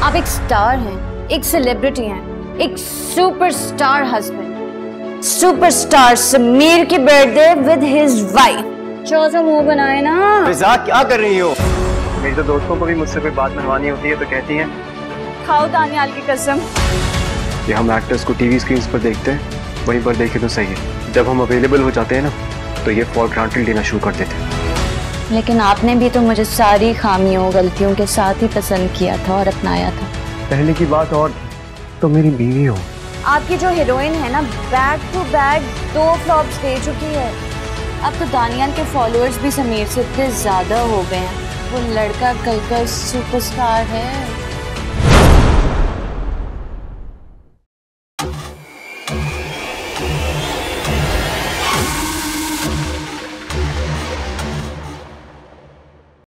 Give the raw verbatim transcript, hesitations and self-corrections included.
आप एक स्टार हैं, एक सेलिब्रिटी हैं, एक सुपरस्टार हस्बैंड। सुपरस्टार समीर की बर्थडे विद हिज वाइफ। चौथा मुंह बनाए ना। फिजा क्या कर रही हो? मेरे तो दोस्तों को भी मुझसे कोई बात मनवानी होती है तो कहती हैं खाओ दानियाल की कसम। कि हम एक्टर्स को टीवी स्क्रीन पर देखते हैं, वहीं पर देखे तो सही है, जब हम अवेलेबल हो जाते हैं ना तो ये फॉर ग्रांटेड लेना शुरू कर देते हैं। लेकिन आपने भी तो मुझे सारी खामियों गलतियों के साथ ही पसंद किया था और अपनाया था। पहले की बात और तो मेरी बीवी हो। आपकी जो हीरोइन है ना, बैक टू बैक दो फ्लॉप्स दे चुकी है। अब तो दानियाल के फॉलोअर्स भी समीर से इतने ज्यादा हो गए हैं। वो लड़का कल का सुपरस्टार है।